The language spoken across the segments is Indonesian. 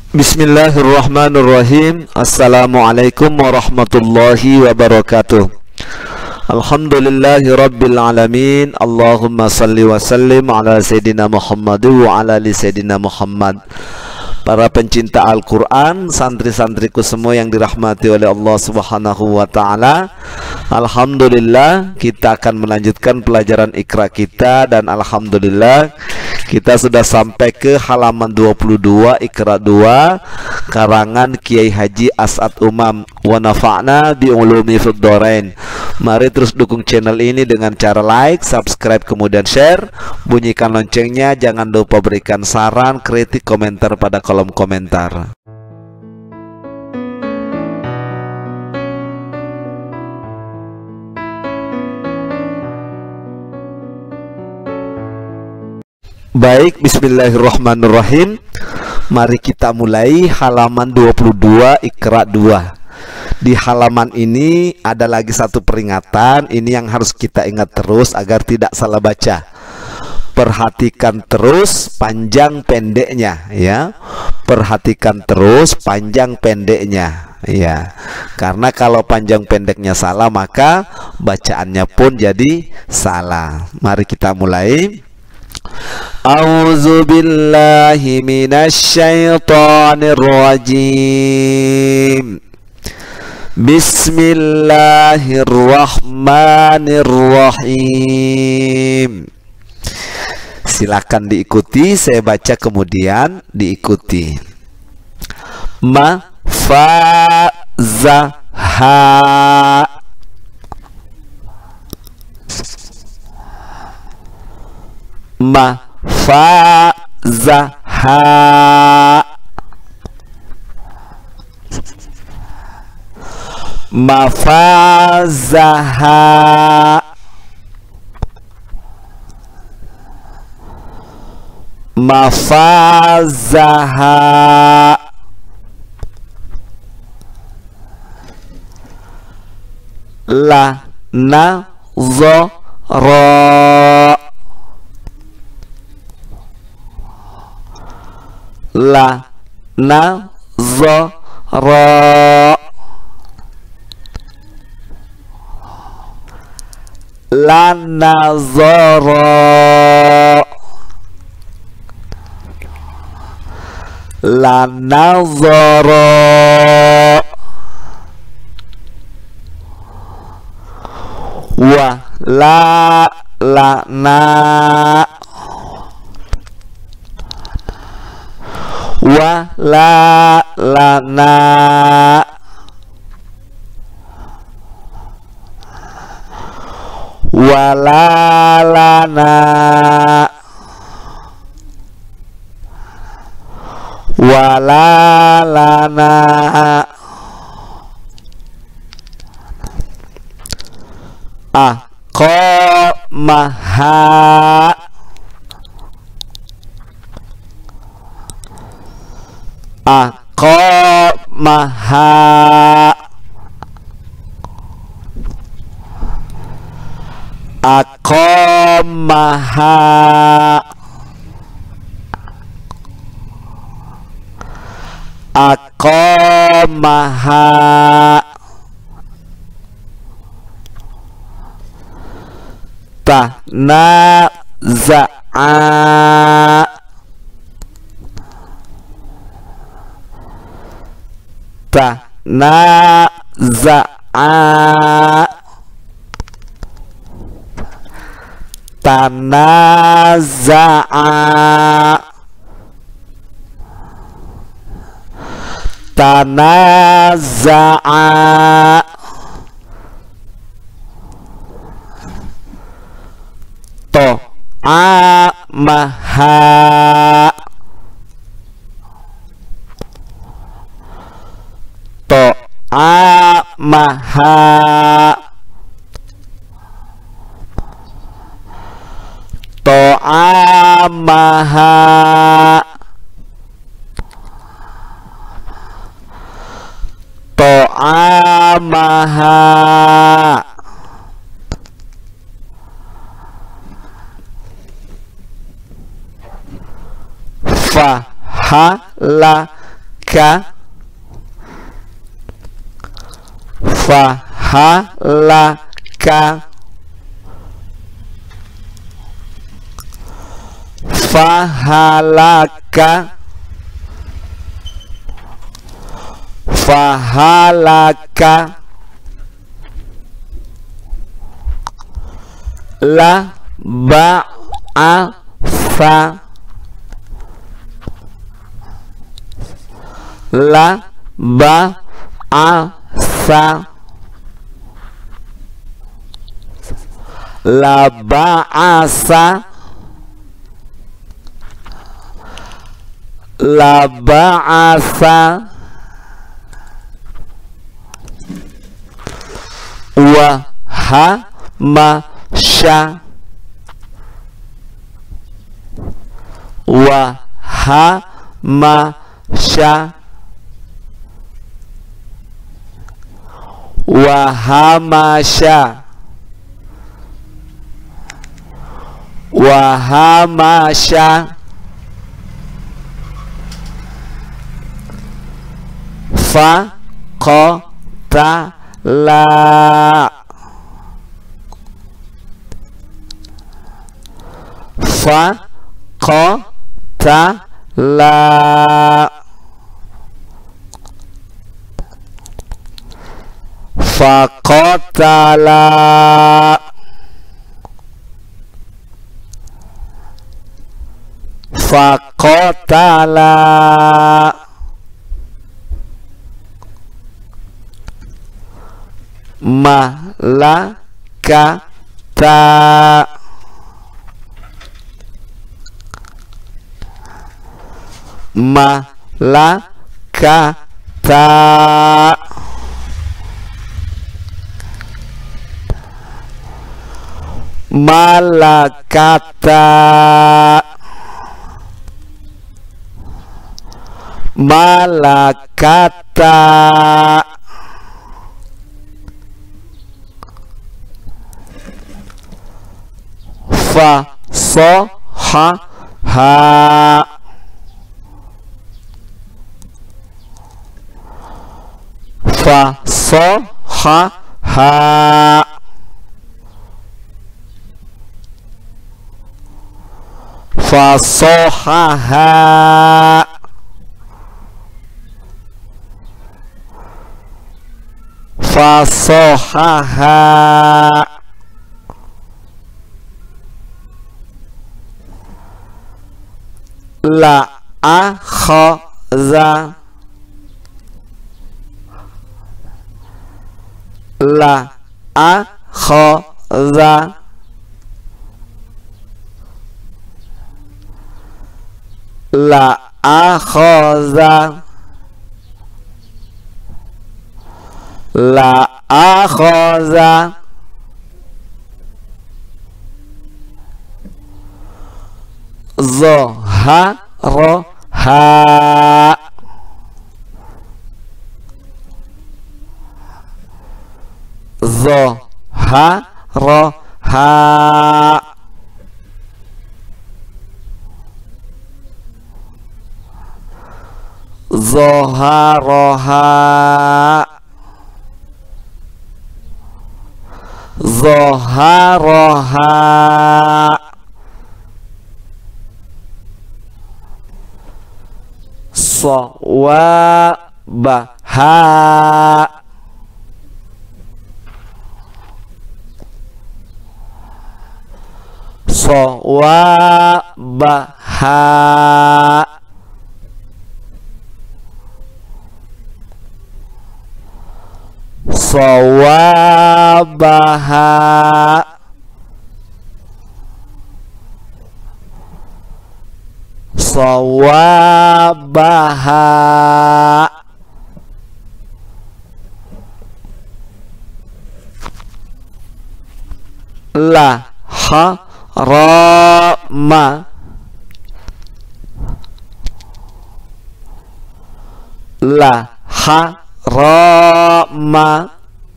Bismillahirrahmanirrahim. Assalamualaikum warahmatullahi wabarakatuh. Alhamdulillahi rabbil alamin. Allahumma salli wa sallim ala Sayyidina Muhammad wa ala ali Sayyidina Muhammad. Para pencinta Al-Quran, santri-santriku semua yang dirahmati oleh Allah Subhanahu wa ta'ala, alhamdulillah kita akan melanjutkan pelajaran Iqra kita. Dan alhamdulillah kita sudah sampai ke halaman 22 Iqra 2 karangan Kiai Haji As'ad Umam. Wa nafa'na bi ulumi fid dharain. Mari terus dukung channel ini dengan cara like, subscribe, kemudian share, bunyikan loncengnya. Jangan lupa berikan saran, kritik, komentar pada kolom komentar. Baik, bismillahirrahmanirrahim. Mari kita mulai halaman 22 Iqra 2. Di halaman ini ada lagi satu peringatan. Ini yang harus kita ingat terus agar tidak salah baca. Perhatikan terus panjang pendeknya, ya. Perhatikan terus panjang pendeknya, ya. Karena kalau panjang pendeknya salah, maka bacaannya pun jadi salah. Mari kita mulai. A'udzu billahi minasyaitonir rajim. Bismillahirrahmanirrahim. Silakan diikuti, saya baca kemudian diikuti. Ma fa za ha. Ma fa za ha. Ma fa za ha. Ma fa za ha. La na zo ro. La na zo ro. La nazara. La nazara. Wa la na. Wa la na. Wala lana. Wala lana. Aqamaha. Aqamaha. Aqamaha. Aqamaha. Tanaza'a. Tanaza'a. Tanaza'a. Tanaza'a. To'amaha. To'amaha. To'amaha. To'amaha. Fahala fahalaka, fahalaka, fahalaka, la ba'asa, la ba'asa, la ba'asa, la ba'asa, wa hamasya, wa hamasya, wa hamasya, wa hamasya, faqatala, faqatala, faqatala, faqatala, malakata, malakata, malakata, malakata, fasohaha, fasohaha, fasohaha, fasohaha, la akhaza, la akhaza, la akhaza, la akhaza, zaharaha, zaharaha, zaharaha, zaharaha, sawabaha, sawabaha, sawabaha, sawabaha, la harama, la harama,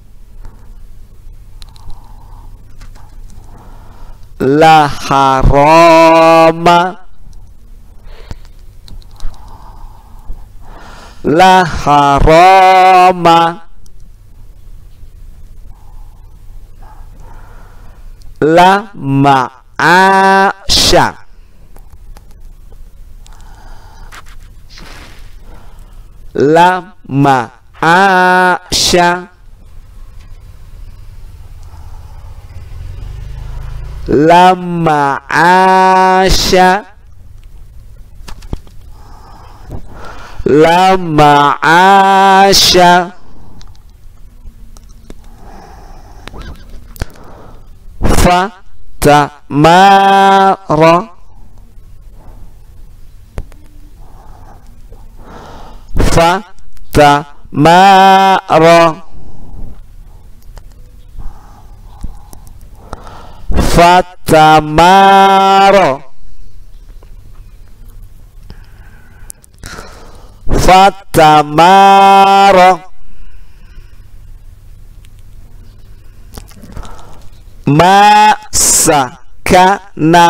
la harama, la harama, la ma'asya, la ma'asya, la ma'asya, la ma'asya, fatamara, fatamara, fatamara, fatamara, masakana,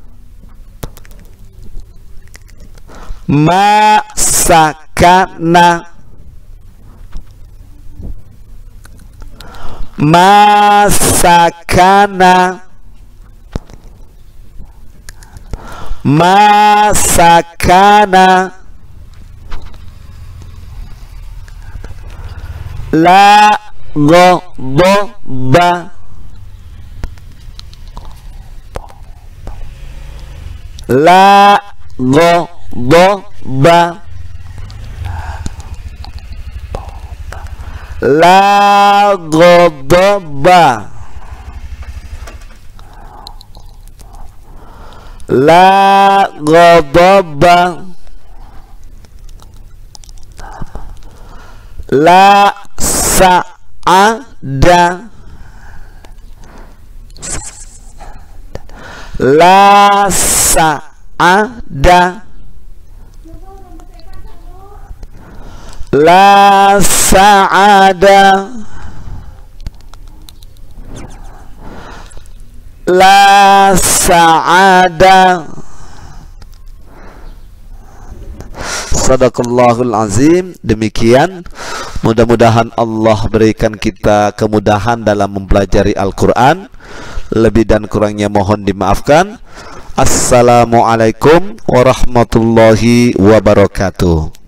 masakana, masakana, masakana, la ghadaba, la ghadaba, la ghadaba, la ghadaba, la sa'ada, la sa'ada, la sa'ada, la sa'ada. Sadaqallahul azim. Demikian, mudah-mudahan Allah berikan kita kemudahan dalam mempelajari Al-Quran. Lebih dan kurangnya mohon dimaafkan. Assalamualaikum warahmatullahi wabarakatuh.